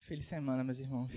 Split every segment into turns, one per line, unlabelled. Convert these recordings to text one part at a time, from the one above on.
Feliz semana, meus irmãos.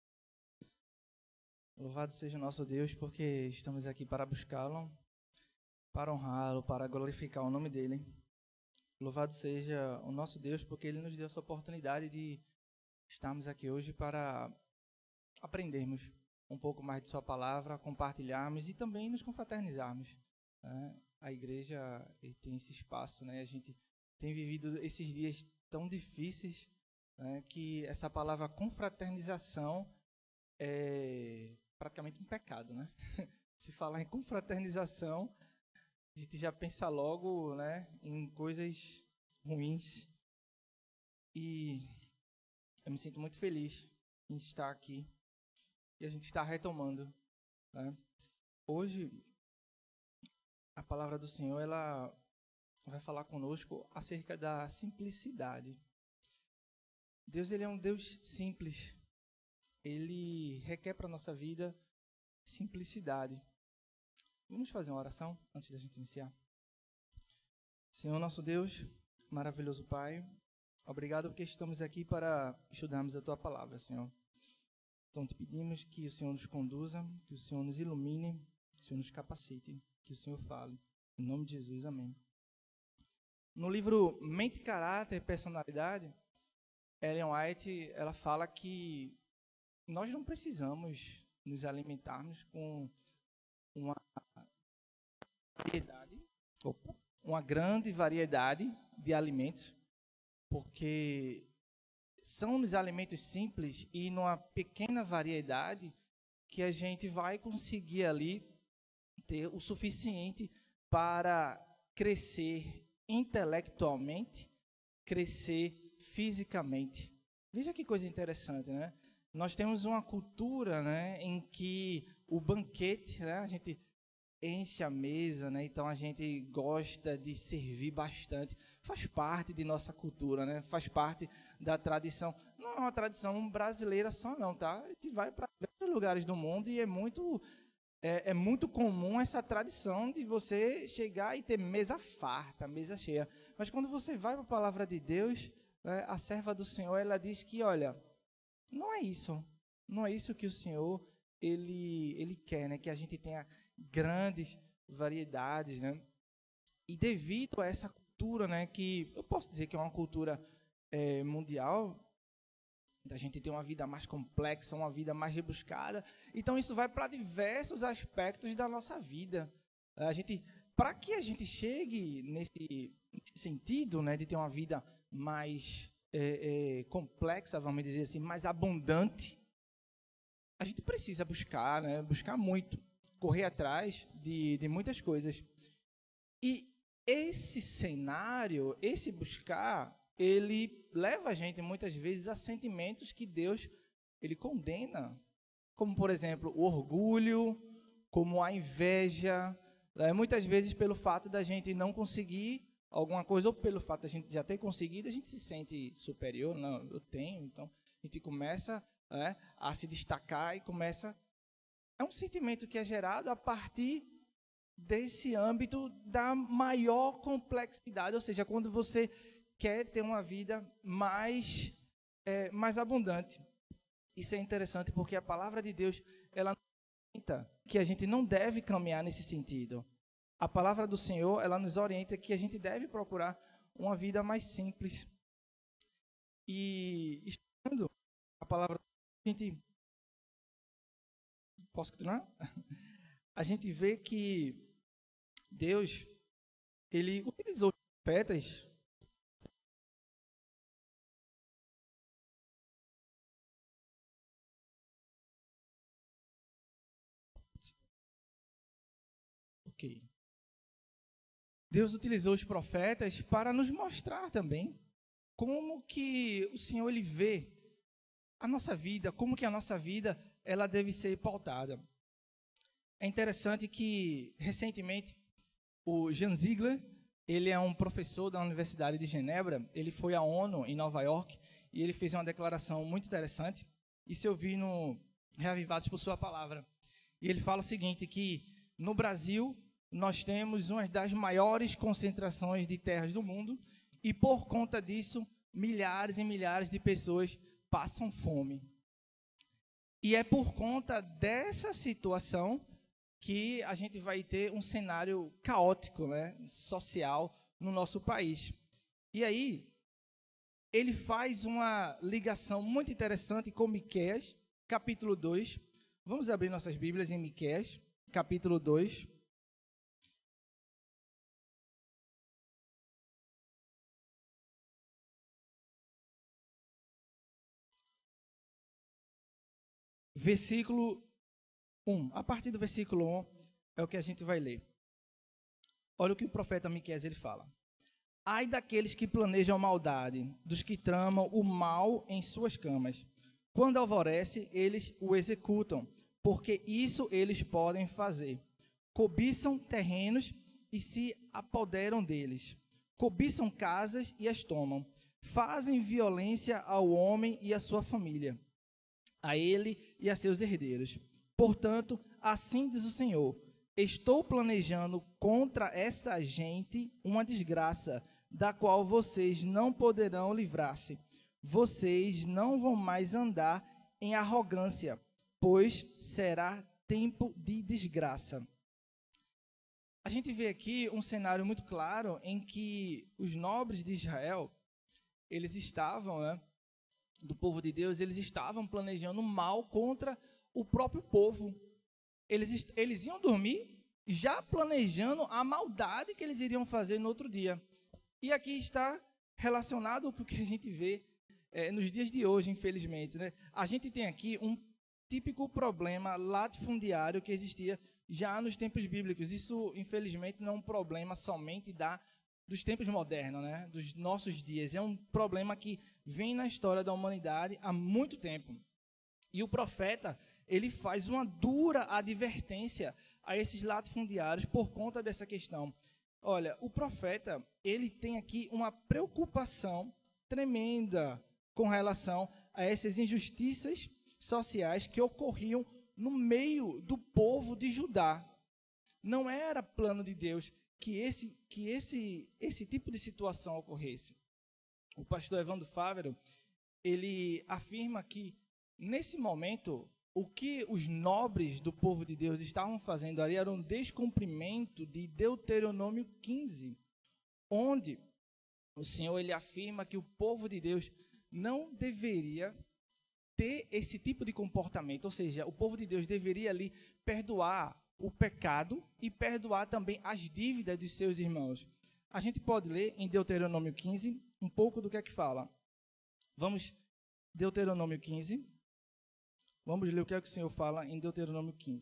Louvado seja o nosso Deus, porque estamos aqui para buscá-lo, para honrá-lo, para glorificar o nome dele. Louvado seja o nosso Deus, porque ele nos deu essa oportunidade de estarmos aqui hoje para aprendermos um pouco mais de sua palavra, compartilharmos e também nos confraternizarmos. A igreja tem esse espaço, né? A gente tem vivido esses dias tão difíceis, que essa palavra confraternização é praticamente um pecado, né? Se falar em confraternização, a gente já pensa logo, né, em coisas ruins. E eu me sinto muito feliz em estar aqui e a gente está retomando, né? Hoje, a palavra do Senhor, ela vai falar conosco acerca da simplicidade. Deus, ele é um Deus simples. Ele requer para a nossa vida simplicidade. Vamos fazer uma oração antes da gente iniciar? Senhor, nosso Deus, maravilhoso Pai, obrigado porque estamos aqui para estudarmos a Tua palavra, Senhor. Então te pedimos que o Senhor nos conduza, que o Senhor nos ilumine, que o Senhor nos capacite, que o Senhor fale. Em nome de Jesus, amém. No livro Mente, Caráter e Personalidade, Ellen White, ela fala que nós não precisamos nos alimentarmos com uma grande variedade de alimentos, porque são nos alimentos simples e numa pequena variedade que a gente vai conseguir ali ter o suficiente para crescer intelectualmente, crescer fisicamente. Veja que coisa interessante, né? Nós temos uma cultura, né, em que o banquete, né, a gente enche a mesa, né? Então a gente gosta de servir bastante. Faz parte de nossa cultura, né? Faz parte da tradição. Não é uma tradição brasileira só não, tá? A gente vai para vários lugares do mundo e é muito comum essa tradição de você chegar e ter mesa farta, mesa cheia. Mas quando você vai para a palavra de Deus, né, a serva do Senhor, ela diz que, olha, não é isso que o Senhor ele quer, né? Que a gente tenha grandes variedades, né? E devido a essa cultura, né, que eu posso dizer que é uma cultura mundial, da gente ter uma vida mais complexa, uma vida mais rebuscada, então isso vai para diversos aspectos da nossa vida. Para que a gente chegue nesse sentido, né, de ter uma vida mais complexa, vamos dizer assim, mais abundante, a gente precisa buscar, né, buscar muito, correr atrás de muitas coisas. E esse cenário, esse buscar, ele leva a gente muitas vezes a sentimentos que Deus ele condena, como por exemplo o orgulho, como a inveja, muitas vezes pelo fato da gente não conseguir alguma coisa, ou pelo fato da gente já ter conseguido, a gente se sente superior. Não, eu tenho, então a gente começa, né, a se destacar e começa... É um sentimento que é gerado a partir desse âmbito da maior complexidade, ou seja, quando você quer ter uma vida mais abundante. Isso é interessante porque a palavra de Deus, ela orienta que a gente não deve caminhar nesse sentido. A palavra do Senhor, ela nos orienta que a gente deve procurar uma vida mais simples. E estudando a palavra, a gente... Posso continuar? A gente vê que Deus, ele utilizou os profetas Deus utilizou os profetas para nos mostrar também como que o Senhor ele vê a nossa vida, como que a nossa vida ela deve ser pautada. É interessante que recentemente o Jan Ziegler, ele é um professor da Universidade de Genebra, ele foi à ONU em Nova York e ele fez uma declaração muito interessante. Isso eu vi no Reavivados por Sua Palavra. E ele fala o seguinte, que no Brasil nós temos uma das maiores concentrações de terras do mundo e por conta disso milhares e milhares de pessoas passam fome. E é por conta dessa situação que a gente vai ter um cenário caótico, né, social no nosso país. E aí, ele faz uma ligação muito interessante com Miqueias, capítulo 2. Vamos abrir nossas Bíblias em Miqueias, capítulo 2. Versículo 1. A partir do versículo 1 é o que a gente vai ler. Olha o que o profeta Miqueias ele fala. Ai daqueles que planejam maldade, dos que tramam o mal em suas camas. Quando alvorece, eles o executam, porque isso eles podem fazer. Cobiçam terrenos e se apoderam deles. Cobiçam casas e as tomam. Fazem violência ao homem e à sua família, a ele e a seus herdeiros. Portanto, assim diz o Senhor, estou planejando contra essa gente uma desgraça, da qual vocês não poderão livrar-se. Vocês não vão mais andar em arrogância, pois será tempo de desgraça. A gente vê aqui um cenário muito claro em que os nobres de Israel, eles estavam, do povo de Deus, eles estavam planejando mal contra o próprio povo. Eles iam dormir já planejando a maldade que eles iriam fazer no outro dia. E aqui está relacionado com o que a gente vê nos dias de hoje, infelizmente, né? A gente tem aqui um típico problema latifundiário que existia já nos tempos bíblicos. Isso, infelizmente, não é um problema somente dos tempos modernos, né? Dos nossos dias. É um problema que vem na história da humanidade há muito tempo. E o profeta, ele faz uma dura advertência a esses latifundiários por conta dessa questão. Olha, o profeta, ele tem aqui uma preocupação tremenda com relação a essas injustiças sociais que ocorriam no meio do povo de Judá. Não era plano de Deus que esse tipo de situação ocorresse. O pastor Evandro Fávero, ele afirma que, nesse momento, o que os nobres do povo de Deus estavam fazendo ali era um descumprimento de Deuteronômio 15, onde o Senhor ele afirma que o povo de Deus não deveria ter esse tipo de comportamento, ou seja, o povo de Deus deveria ali perdoar o pecado e perdoar também as dívidas dos seus irmãos. A gente pode ler em Deuteronômio 15 um pouco do que é que fala. Vamos, Deuteronômio 15. Vamos ler o que é que o Senhor fala em Deuteronômio 15.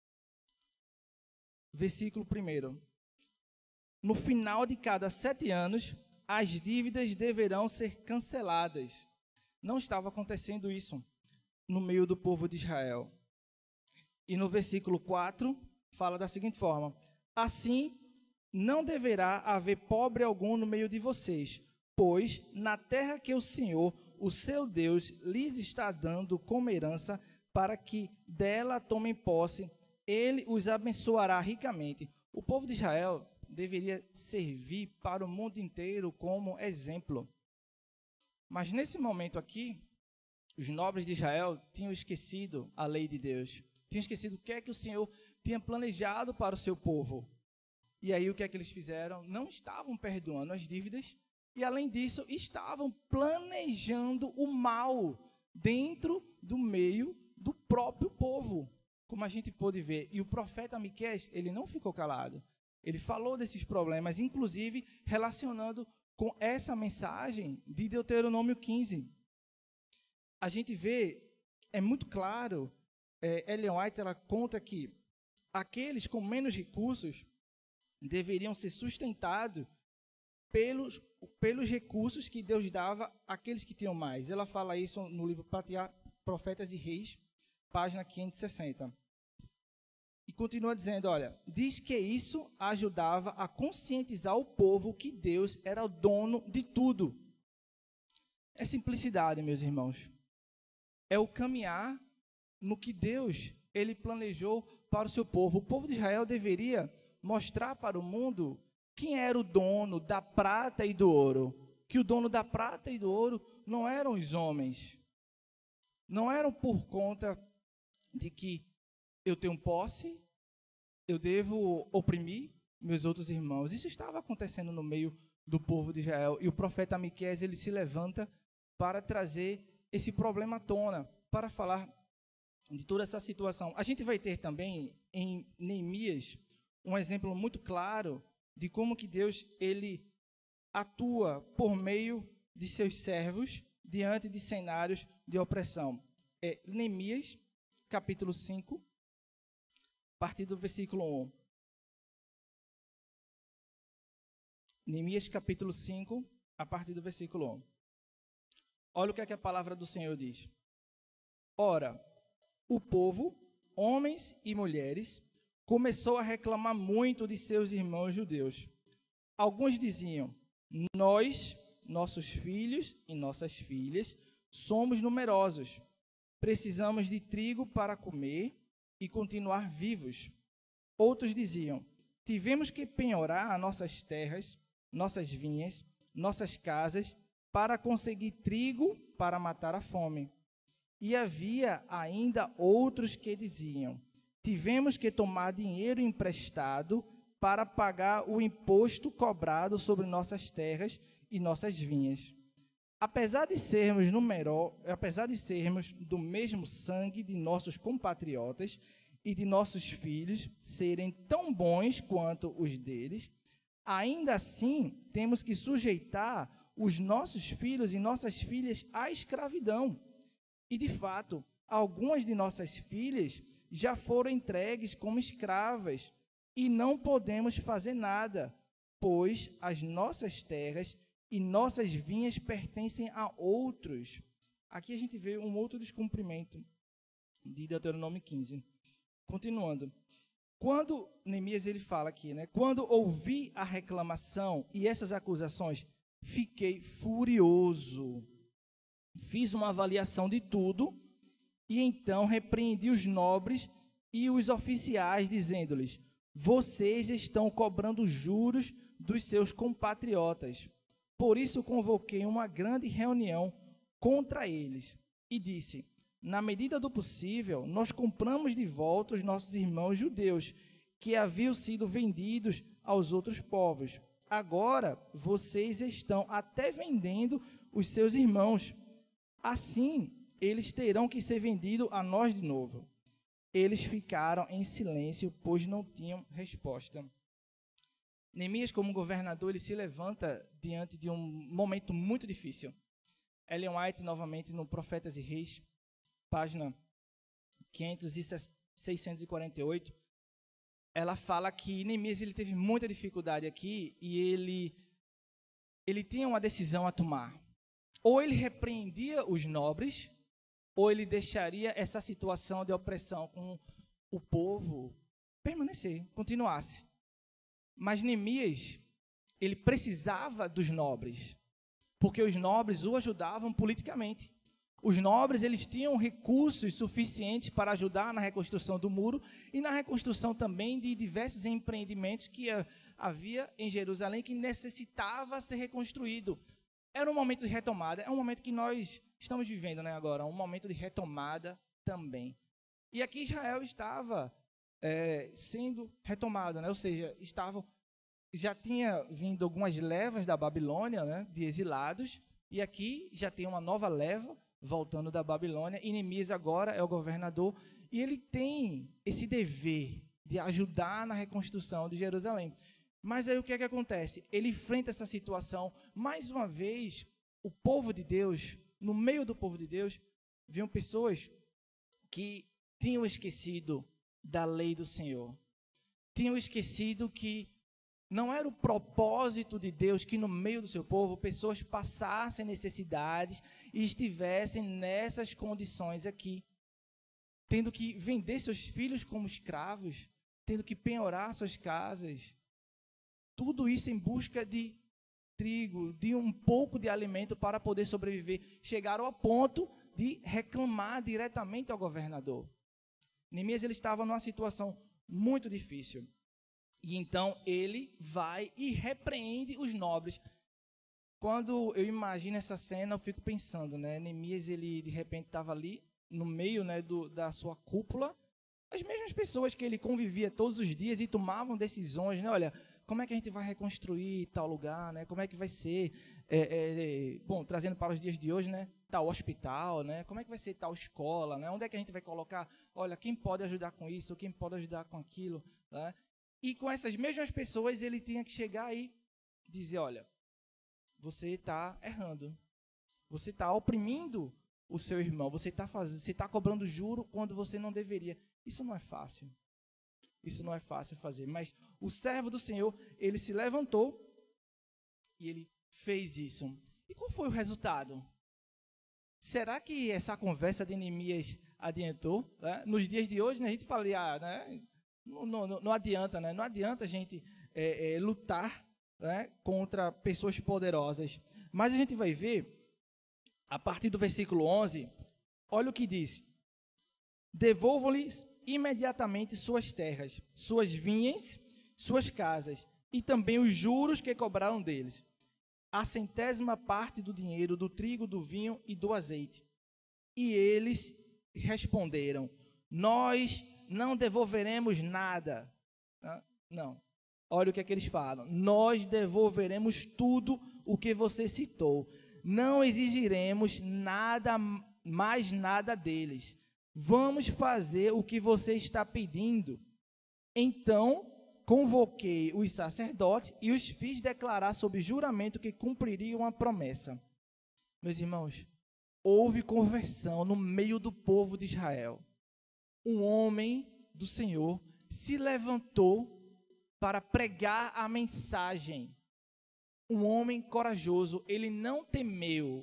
Versículo 1. No final de cada 7 anos, as dívidas deverão ser canceladas. Não estava acontecendo isso no meio do povo de Israel. E no versículo 4, fala da seguinte forma: assim, não deverá haver pobre algum no meio de vocês, pois na terra que o Senhor, o seu Deus, lhes está dando como herança, para que dela tomem posse, ele os abençoará ricamente. O povo de Israel deveria servir para o mundo inteiro como exemplo. Mas nesse momento aqui, os nobres de Israel tinham esquecido a lei de Deus. Tinham esquecido o que é que o Senhor tinha planejado para o seu povo. E aí o que é que eles fizeram? Não estavam perdoando as dívidas e, além disso, estavam planejando o mal dentro do meio do próprio povo, como a gente pôde ver. E o profeta Miqueias, ele não ficou calado. Ele falou desses problemas, inclusive relacionando com essa mensagem de Deuteronômio 15. A gente vê, é muito claro, Ellen White ela conta que aqueles com menos recursos deveriam ser sustentados pelos recursos que Deus dava àqueles que tinham mais. Ela fala isso no livro Profetas e Reis, página 560. E continua dizendo, olha, diz que isso ajudava a conscientizar o povo que Deus era o dono de tudo. É simplicidade, meus irmãos. É o caminhar no que Deus ele planejou para o seu povo. O povo de Israel deveria mostrar para o mundo quem era o dono da prata e do ouro. Que o dono da prata e do ouro não eram os homens, não eram por conta de que eu tenho posse, eu devo oprimir meus outros irmãos. Isso estava acontecendo no meio do povo de Israel. E o profeta Miqueias, ele se levanta para trazer esse problema à tona, para falar de toda essa situação. A gente vai ter também em Neemias um exemplo muito claro de como que Deus ele atua por meio de seus servos diante de cenários de opressão. Neemias, capítulo 5, a partir do versículo 1. Neemias, capítulo 5, a partir do versículo 1. Olha o que é que a palavra do Senhor diz. Ora, o povo, homens e mulheres, começou a reclamar muito de seus irmãos judeus. Alguns diziam: nós, nossos filhos e nossas filhas, somos numerosos. Precisamos de trigo para comer e continuar vivos. Outros diziam: tivemos que penhorar nossas terras, nossas vinhas, nossas casas, para conseguir trigo para matar a fome. E havia ainda outros que diziam: tivemos que tomar dinheiro emprestado para pagar o imposto cobrado sobre nossas terras e nossas vinhas. Apesar de sermos do mesmo sangue de nossos compatriotas e de nossos filhos serem tão bons quanto os deles, ainda assim temos que sujeitar os nossos filhos e nossas filhas à escravidão. E, de fato, algumas de nossas filhas já foram entregues como escravas e não podemos fazer nada, pois as nossas terras e nossas vinhas pertencem a outros. Aqui a gente vê um outro descumprimento de Deuteronômio 15. Continuando. Quando Neemias ele fala aqui, né? Quando ouvi a reclamação e essas acusações, fiquei furioso. Fiz uma avaliação de tudo e então repreendi os nobres e os oficiais, dizendo-lhes: vocês estão cobrando juros dos seus compatriotas. Por isso convoquei uma grande reunião contra eles e disse: na medida do possível, nós compramos de volta os nossos irmãos judeus, que haviam sido vendidos aos outros povos. Agora, vocês estão até vendendo os seus irmãos. Assim, eles terão que ser vendidos a nós de novo. Eles ficaram em silêncio, pois não tinham resposta. Neemias, como governador, ele se levanta diante de um momento muito difícil. Ellen White, novamente, no Profetas e Reis, página 648, ela fala que Neemias ele teve muita dificuldade aqui e ele tinha uma decisão a tomar. Ou ele repreendia os nobres, ou ele deixaria essa situação de opressão com o povo permanecer, continuasse. Mas Neemias, ele precisava dos nobres, porque os nobres o ajudavam politicamente. Os nobres, eles tinham recursos suficientes para ajudar na reconstrução do muro e na reconstrução também de diversos empreendimentos que havia em Jerusalém que necessitava ser reconstruído. Era um momento de retomada, é um momento que nós estamos vivendo, né, agora, um momento de retomada também. E aqui Israel estava sendo retomado, né, ou seja, já tinha vindo algumas levas da Babilônia, né, de exilados, e aqui já tem uma nova leva voltando da Babilônia, e Neemias agora é o governador, e ele tem esse dever de ajudar na reconstrução de Jerusalém. Mas aí o que é que acontece? Ele enfrenta essa situação, mais uma vez, o povo de Deus, no meio do povo de Deus, viam pessoas que tinham esquecido da lei do Senhor, tinham esquecido que não era o propósito de Deus que no meio do seu povo pessoas passassem necessidades e estivessem nessas condições aqui, tendo que vender seus filhos como escravos, tendo que penhorar suas casas, tudo isso em busca de trigo, de um pouco de alimento para poder sobreviver. Chegaram ao ponto de reclamar diretamente ao governador. Neemias ele estava numa situação muito difícil. E então ele vai e repreende os nobres. Quando eu imagino essa cena, eu fico pensando, né? Neemias, ele de repente estava ali no meio, né, da sua cúpula, as mesmas pessoas que ele convivia todos os dias e tomavam decisões, né? Olha, como é que a gente vai reconstruir tal lugar, né? Como é que vai ser, bom, trazendo para os dias de hoje, né? Tal hospital, né? Como é que vai ser tal escola, né? Onde é que a gente vai colocar? Olha, quem pode ajudar com isso, quem pode ajudar com aquilo, né? E com essas mesmas pessoas ele tinha que chegar e dizer, olha, você está errando, você está oprimindo o seu irmão, você está cobrando juro quando você não deveria. Isso não é fácil. Isso não é fácil fazer. Mas o servo do Senhor, ele se levantou e ele fez isso. E qual foi o resultado? Será que essa conversa de Neemias adiantou? Né? Nos dias de hoje, né, a gente fala, né, não adianta, né? Não adianta a gente lutar, né, contra pessoas poderosas. Mas a gente vai ver, a partir do versículo 11, olha o que diz. Devolvam-lhes imediatamente suas terras, suas vinhas, suas casas, e também os juros que cobraram deles, a 100ª parte do dinheiro, do trigo, do vinho e do azeite. E eles responderam, nós não devolveremos nada. Não. Olha o que é que eles falam. Nós devolveremos tudo o que você citou. Não exigiremos mais nada deles. Vamos fazer o que você está pedindo. Então, convoquei os sacerdotes e os fiz declarar sob juramento que cumpririam a promessa. Meus irmãos, houve conversão no meio do povo de Israel. Um homem do Senhor se levantou para pregar a mensagem. Um homem corajoso, ele não temeu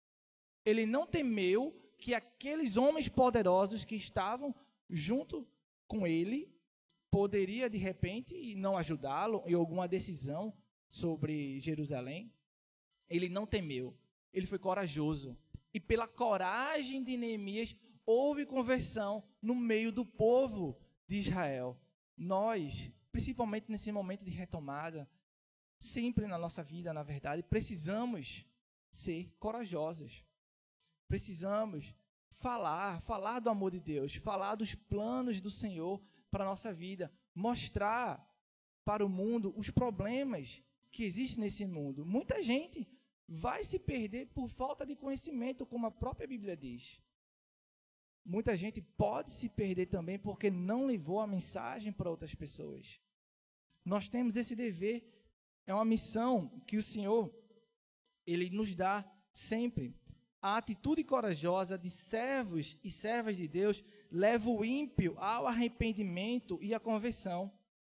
que aqueles homens poderosos que estavam junto com ele poderia, de repente, não ajudá-lo em alguma decisão sobre Jerusalém. Ele não temeu, ele foi corajoso. E pela coragem de Neemias, houve conversão no meio do povo de Israel. Nós, principalmente nesse momento de retomada, sempre na nossa vida, na verdade, precisamos ser corajosos. Precisamos falar do amor de Deus, falar dos planos do Senhor para a nossa vida, mostrar para o mundo os problemas que existem nesse mundo. Muita gente vai se perder por falta de conhecimento, como a própria Bíblia diz. Muita gente pode se perder também porque não levou a mensagem para outras pessoas. Nós temos esse dever, é uma missão que o Senhor, Ele nos dá sempre. A atitude corajosa de servos e servas de Deus leva o ímpio ao arrependimento e à conversão.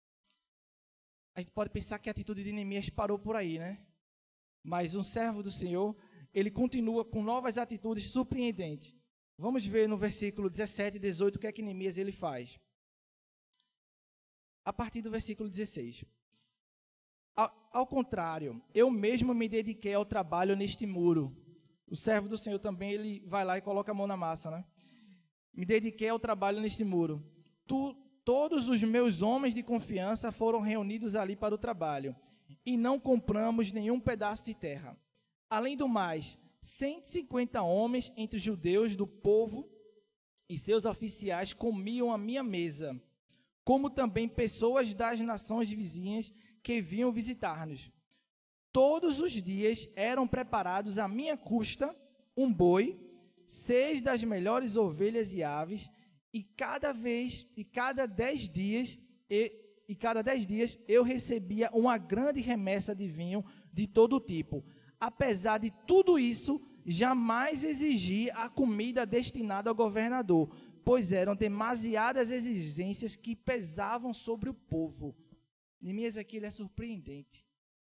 A gente pode pensar que a atitude de Neemias parou por aí, né? Mas um servo do Senhor, ele continua com novas atitudes surpreendentes. Vamos ver no versículo 17 e 18 o que é que Neemias ele faz. A partir do versículo 16. Ao contrário, eu mesmo me dediquei ao trabalho neste muro. O servo do Senhor também, ele vai lá e coloca a mão na massa, né? Me dediquei ao trabalho neste muro. Todos os meus homens de confiança foram reunidos ali para o trabalho, e não compramos nenhum pedaço de terra. Além do mais, 150 homens entre os judeus do povo e seus oficiais comiam à minha mesa, como também pessoas das nações vizinhas que vinham visitar-nos. Todos os dias eram preparados à minha custa um boi, 6 das melhores ovelhas e aves, e cada 10 dias eu recebia uma grande remessa de vinho de todo tipo. Apesar de tudo isso, jamais exigi a comida destinada ao governador, pois eram demasiadas exigências que pesavam sobre o povo. Neemias aqui, ele é surpreendente.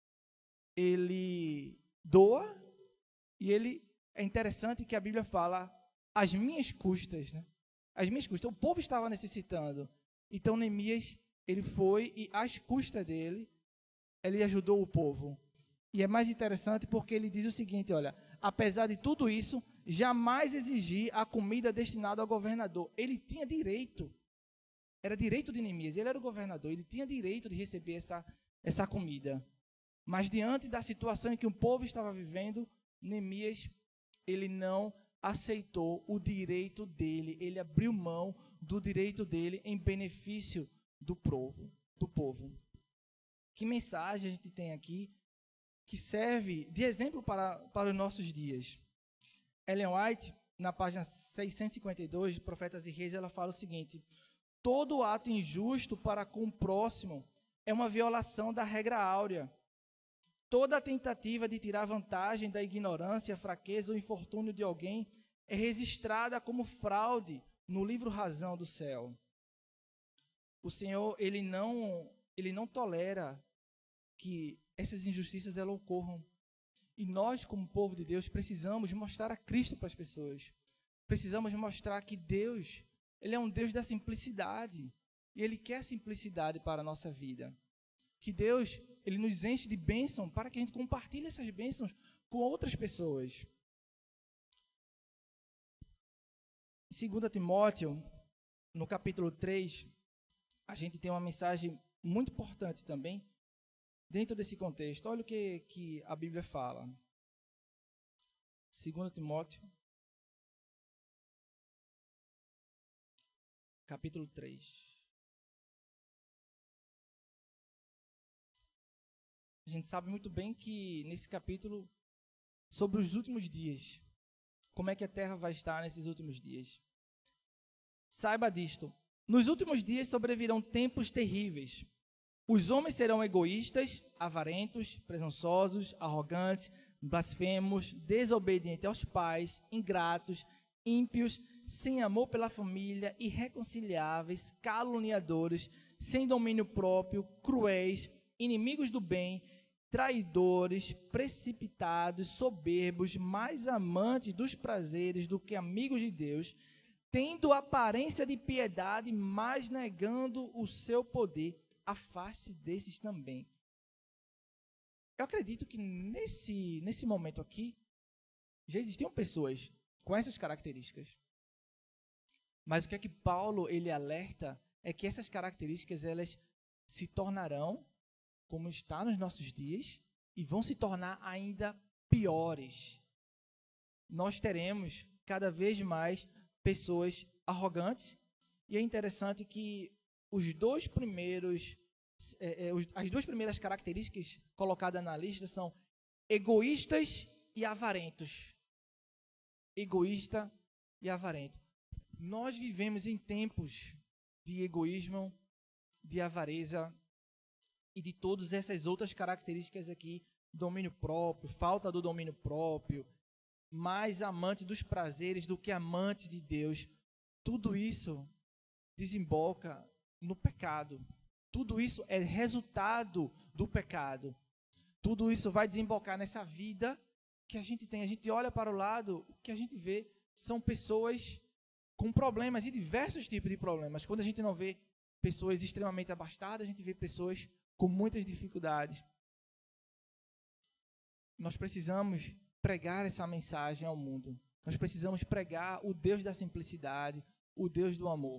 Ele doa e é interessante que a Bíblia fala às minhas custas, né? Às minhas custas. O povo estava necessitando. Então Neemias, ele foi e às custas dele, ele ajudou o povo. E é mais interessante porque ele diz o seguinte, olha, apesar de tudo isso, jamais exigi a comida destinada ao governador. Ele tinha direito. Era direito de Neemias, ele era o governador, ele tinha direito de receber essa comida. Mas diante da situação em que o povo estava vivendo, Neemias, ele não aceitou o direito dele, ele abriu mão do direito dele em benefício do povo. Que mensagem a gente tem aqui que serve de exemplo para os nossos dias? Ellen White, na página 652 de Profetas e Reis, ela fala o seguinte: todo ato injusto para com o próximo é uma violação da regra áurea. Toda tentativa de tirar vantagem da ignorância, fraqueza ou infortúnio de alguém é registrada como fraude no livro Razão do Céu. O Senhor, ele não tolera que essas injustiças elas ocorram. E nós, como povo de Deus, precisamos mostrar a Cristo para as pessoas. Precisamos mostrar que Deus, ele é um Deus da simplicidade. E ele quer simplicidade para a nossa vida. Que Deus, ele nos enche de bênção para que a gente compartilhe essas bênçãos com outras pessoas. Em 2 Timóteo, no capítulo 3, a gente tem uma mensagem muito importante também, dentro desse contexto. Olha o que a Bíblia fala. 2 Timóteo, capítulo 3. A gente sabe muito bem que nesse capítulo, sobre os últimos dias, como é que a terra vai estar nesses últimos dias. Saiba disto: nos últimos dias sobrevirão tempos terríveis. Os homens serão egoístas, avarentos, presunçosos, arrogantes, blasfemos, desobedientes aos pais, ingratos, ímpios, sem amor pela família, irreconciliáveis, caluniadores, sem domínio próprio, cruéis, inimigos do bem, traidores, precipitados, soberbos, mais amantes dos prazeres do que amigos de Deus, tendo aparência de piedade, mas negando o seu poder. Afaste desses também. Eu acredito que nesse momento aqui, já existiam pessoas com essas características. Mas o que é que Paulo ele alerta é que essas características elas se tornarão, como está nos nossos dias, e vão se tornar ainda piores. Nós teremos cada vez mais pessoas arrogantes, e é interessante que as duas primeiras características colocadas na lista são egoístas e avarentos. Egoísta e avarento. Nós vivemos em tempos de egoísmo, de avareza e de todas essas outras características aqui, domínio próprio, falta do domínio próprio, mais amante dos prazeres do que amante de Deus. Tudo isso desemboca no pecado. Tudo isso é resultado do pecado. Tudo isso vai desembocar nessa vida que a gente tem. A gente olha para o lado, o que a gente vê são pessoas com problemas e diversos tipos de problemas. Quando a gente não vê pessoas extremamente abastadas, a gente vê pessoas com muitas dificuldades. Nós precisamos pregar essa mensagem ao mundo. Nós precisamos pregar o Deus da simplicidade, o Deus do amor.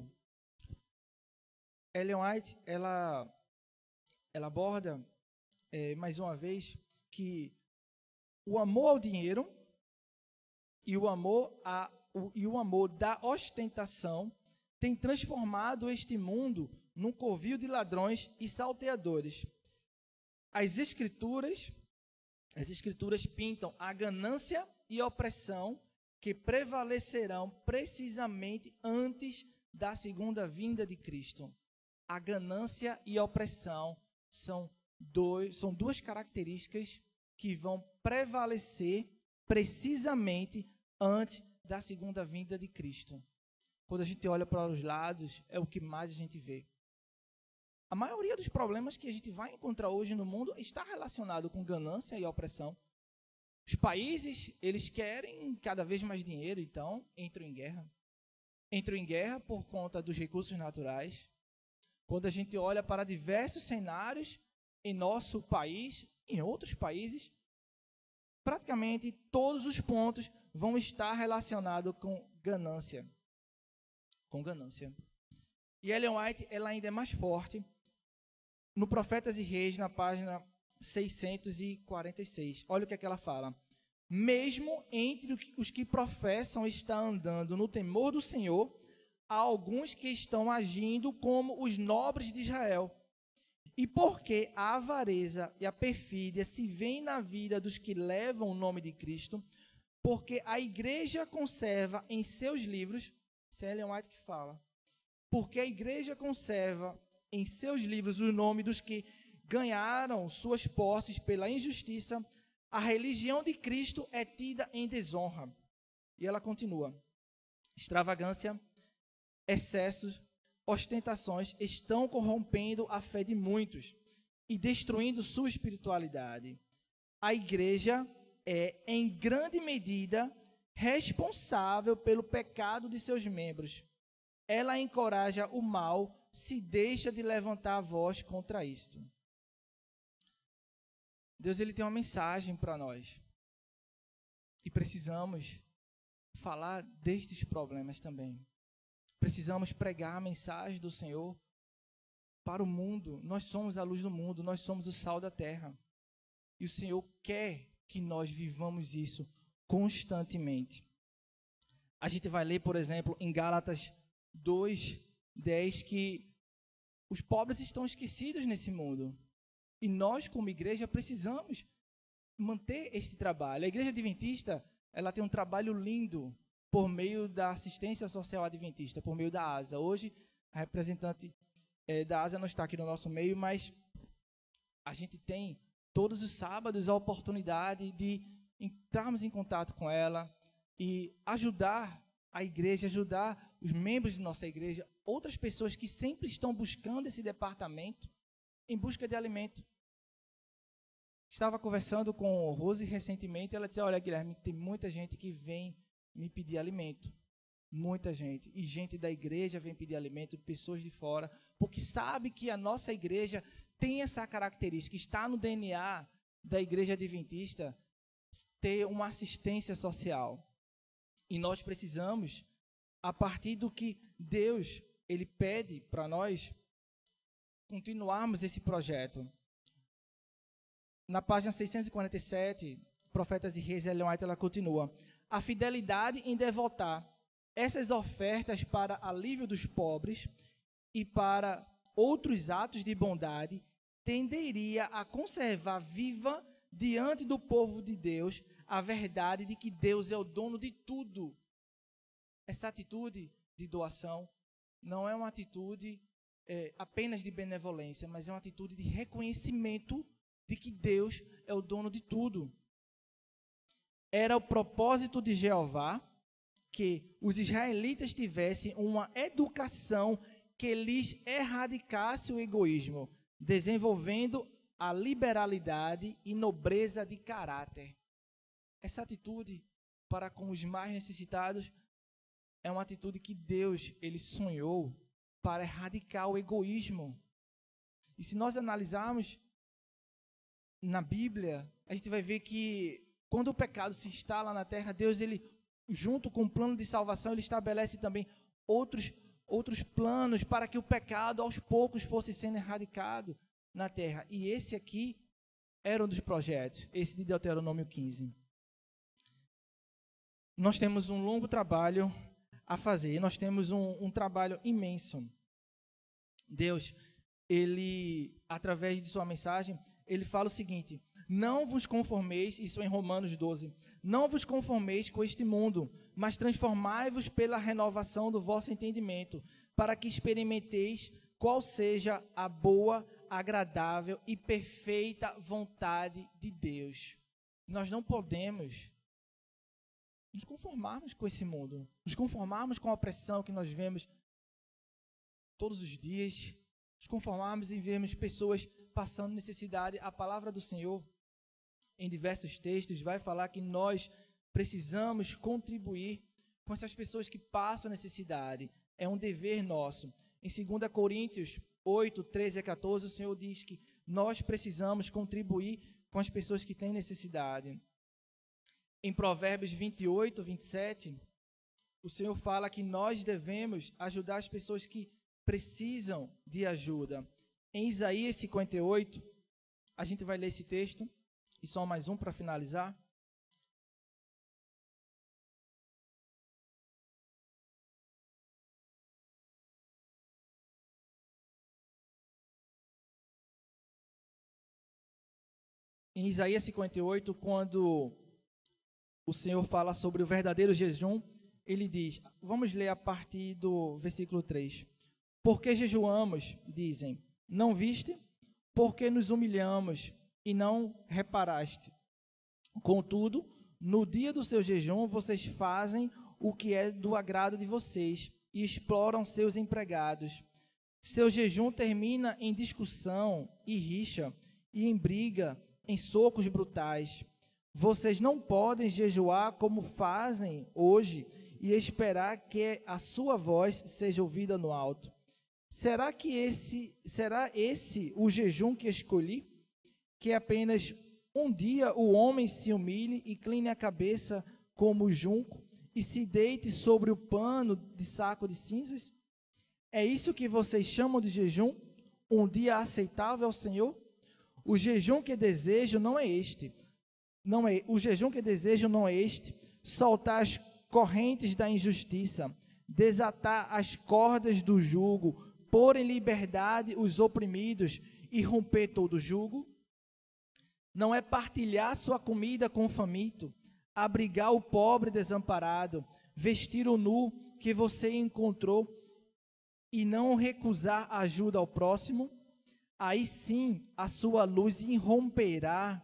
Ellen White, ela aborda, mais uma vez, que o amor ao dinheiro e o amor da ostentação tem transformado este mundo num covil de ladrões e salteadores. As escrituras pintam a ganância e a opressão que prevalecerão precisamente antes da segunda vinda de Cristo. A ganância e a opressão são duas características que vão prevalecer precisamente antes da segunda vinda de Cristo. Quando a gente olha para os lados, é o que mais a gente vê. A maioria dos problemas que a gente vai encontrar hoje no mundo está relacionado com ganância e opressão. Os países, eles querem cada vez mais dinheiro, então entram em guerra. Entram em guerra por conta dos recursos naturais. Quando a gente olha para diversos cenários em nosso país, em outros países, praticamente todos os pontos vão estar relacionados com ganância. E Ellen White, ela ainda é mais forte no Profetas e Reis, na página 646. Olha o que é que ela fala. mesmo entre os que professam estar andando no temor do Senhor, há alguns que estão agindo como os nobres de Israel. E porque a avareza e a perfídia se veem na vida dos que levam o nome de Cristo, porque a igreja conserva em seus livros, isso é Ellen White que fala, porque a igreja conserva em seus livros o nome dos que ganharam suas posses pela injustiça, a religião de Cristo é tida em desonra. E ela continua: extravagância, excessos, ostentações estão corrompendo a fé de muitos e destruindo sua espiritualidade. A igreja é, em grande medida, responsável pelo pecado de seus membros. Ela encoraja o mal, se deixa de levantar a voz contra isto. Deus, ele tem uma mensagem para nós. E precisamos falar destes problemas também. Precisamos pregar a mensagem do Senhor para o mundo. Nós somos a luz do mundo, nós somos o sal da terra. E o Senhor quer que nós vivamos isso constantemente. A gente vai ler, por exemplo, em Gálatas 2:10, que os pobres estão esquecidos nesse mundo. E nós, como igreja, precisamos manter este trabalho. A Igreja Adventista, ela tem um trabalho lindo por meio da assistência social adventista, por meio da ASA. Hoje, a representante da ASA não está aqui no nosso meio, mas a gente tem todos os sábados a oportunidade de entrarmos em contato com ela e ajudar a igreja, ajudar os membros de nossa igreja, outras pessoas que sempre estão buscando esse departamento em busca de alimento. Estava conversando com Rose recentemente, ela disse: olha, Guilherme, tem muita gente que vem me pedir alimento, muita gente, e gente da igreja vem pedir alimento, pessoas de fora, porque sabe que a nossa igreja tem essa característica, está no DNA da Igreja Adventista, ter uma assistência social. E nós precisamos, a partir do que Deus ele pede para nós, continuarmos esse projeto. Na página 647, Profetas e Reis, Ellen White, ela continua: a fidelidade em devotar essas ofertas para alívio dos pobres e para outros atos de bondade tenderia a conservar viva diante do povo de Deus a verdade de que Deus é o dono de tudo. Essa atitude de doação não é uma atitude apenas de benevolência, mas é uma atitude de reconhecimento de que Deus é o dono de tudo. Era o propósito de Jeová que os israelitas tivessem uma educação que lhes erradicasse o egoísmo, desenvolvendo a liberalidade e nobreza de caráter. Essa atitude para com os mais necessitados é uma atitude que Deus ele sonhou para erradicar o egoísmo. E se nós analisarmos na Bíblia, a gente vai ver que quando o pecado se instala na terra, Deus, ele, junto com o plano de salvação, ele estabelece também outros planos para que o pecado, aos poucos, fosse sendo erradicado na terra. E esse aqui era um dos projetos, esse de Deuteronômio 15. Nós temos um longo trabalho a fazer, nós temos um trabalho imenso. Deus, ele, através de sua mensagem, ele fala o seguinte: não vos conformeis, isso em Romanos 12, não vos conformeis com este mundo, mas transformai-vos pela renovação do vosso entendimento, para que experimenteis qual seja a boa, agradável e perfeita vontade de Deus. Nós não podemos nos conformarmos com esse mundo, nos conformarmos com a opressão que nós vemos todos os dias, nos conformarmos em vermos pessoas passando necessidade. A palavra do Senhor, em diversos textos, vai falar que nós precisamos contribuir com essas pessoas que passam necessidade. É um dever nosso. Em 2 Coríntios 8, 13 a 14, o Senhor diz que nós precisamos contribuir com as pessoas que têm necessidade. Em Provérbios 28, 27, o Senhor fala que nós devemos ajudar as pessoas que precisam de ajuda. Em Isaías 58, a gente vai ler esse texto, e só mais um para finalizar. em Isaías 58, quando o Senhor fala sobre o verdadeiro jejum, ele diz, vamos ler a partir do versículo 3. Porque jejuamos, dizem, não viste? Porque nos humilhamos e não reparaste. Contudo, no dia do seu jejum, vocês fazem o que é do agrado de vocês e exploram seus empregados. Seu jejum termina em discussão e rixa, e em briga, em socos brutais. Vocês não podem jejuar como fazem hoje e esperar que a sua voz seja ouvida no alto. Será esse o jejum que escolhi? Que apenas um dia o homem se humilhe, incline a cabeça como o junco e se deite sobre o pano de saco de cinzas? É isso que vocês chamam de jejum? Um dia aceitável ao Senhor? O jejum que desejo não é este. O jejum que desejo não é este: soltar as correntes da injustiça, desatar as cordas do jugo, pôr em liberdade os oprimidos e romper todo jugo? Não é partilhar sua comida com o faminto, abrigar o pobre desamparado, vestir o nu que você encontrou e não recusar ajuda ao próximo? Aí sim a sua luz irromperá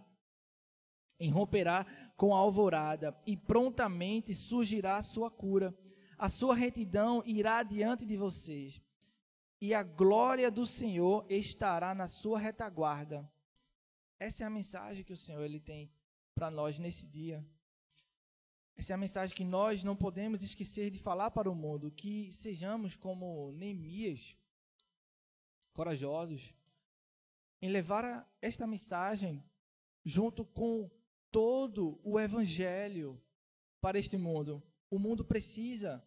com a alvorada, e prontamente surgirá a sua cura. A sua retidão irá diante de vocês, e a glória do Senhor estará na sua retaguarda. Essa é a mensagem que o Senhor ele tem para nós nesse dia. Essa é a mensagem que nós não podemos esquecer de falar para o mundo, que sejamos como Neemias, corajosos, em levar esta mensagem junto com todo o evangelho para este mundo. O mundo precisa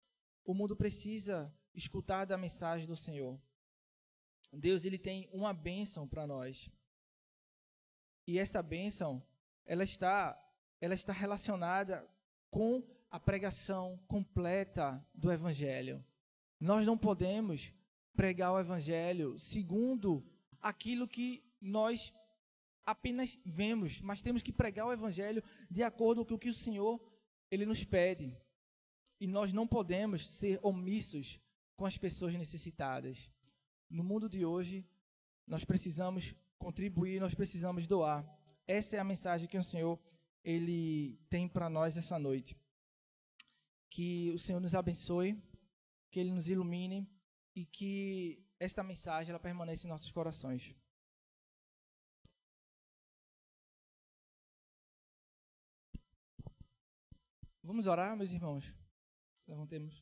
escutar da mensagem do Senhor. Deus ele tem uma bênção para nós. E essa bênção, ela está relacionada com a pregação completa do evangelho. Nós não podemos pregar o evangelho segundo aquilo que nós apenas vemos, mas temos que pregar o evangelho de acordo com o que o Senhor ele nos pede. E nós não podemos ser omissos com as pessoas necessitadas. No mundo de hoje, nós precisamos contribuir, nós precisamos doar. Essa é a mensagem que o Senhor ele tem para nós essa noite. Que o Senhor nos abençoe, que Ele nos ilumine e que esta mensagem ela permaneça em nossos corações. Vamos orar, meus irmãos? Levantemos.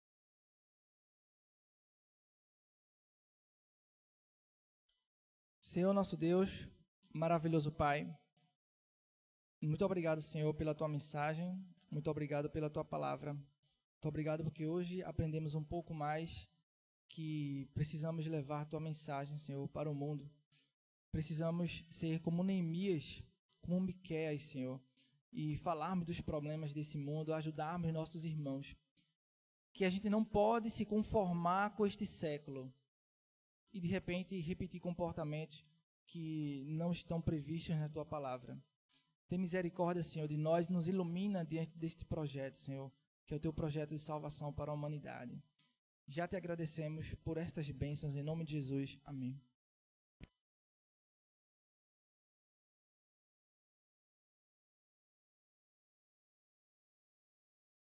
Senhor nosso Deus, maravilhoso Pai, muito obrigado, Senhor, pela Tua mensagem, muito obrigado pela Tua palavra, muito obrigado porque hoje aprendemos um pouco mais que precisamos levar Tua mensagem, Senhor, para o mundo. Precisamos ser como Neemias, como Miqueias, Senhor, e falarmos dos problemas desse mundo, ajudarmos nossos irmãos. Que a gente não pode se conformar com este século e de repente repetir comportamentos que não estão previstos na Tua palavra. Tem misericórdia, Senhor, de nós, nos ilumina diante deste projeto, Senhor, que é o Teu projeto de salvação para a humanidade. Já Te agradecemos por estas bênçãos, em nome de Jesus. Amém.